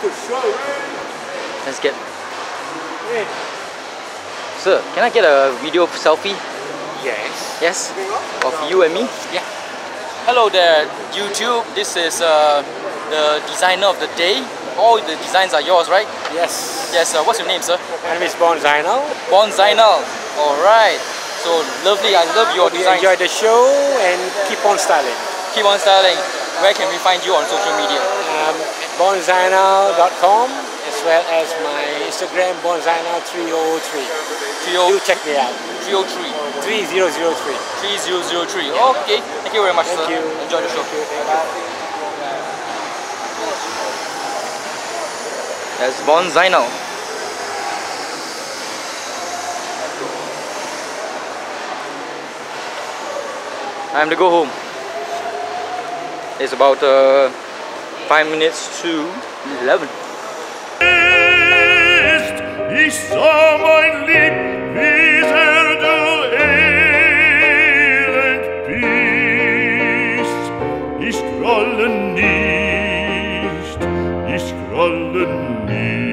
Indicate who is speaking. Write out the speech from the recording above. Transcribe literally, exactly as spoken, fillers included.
Speaker 1: Let's get. Sir, can I get a video selfie?
Speaker 2: Yes.
Speaker 1: Yes? Of you and me?
Speaker 2: Yeah.
Speaker 1: Hello there, YouTube. This is uh, the designer of the day. All the designs are yours, right?
Speaker 2: Yes.
Speaker 1: Yes, uh, what's your name, sir?
Speaker 2: My name is Bon Zainal.
Speaker 1: Bon Zainal. Alright. So lovely, I love your
Speaker 2: Hope you
Speaker 1: design.
Speaker 2: enjoy the show and keep on styling.
Speaker 1: Keep on styling. Where can we find you on social media?
Speaker 2: Um, bon zainal dot com as well as my Instagram bon zainal three oh three. Do check me out.
Speaker 1: three oh three.
Speaker 2: three thousand three.
Speaker 1: three thousand three. Okay. Thank you very much,
Speaker 2: Thank
Speaker 1: sir.
Speaker 2: you.
Speaker 1: Enjoy the show.
Speaker 2: Thank you. Bye.
Speaker 1: That's Bon Zainal. Time to go home. It's about uh, five minutes to eleven.
Speaker 3: Ich sah mein Lieb, wie sehr du elend bist. Ich scrolle nicht, ich scrolle nicht.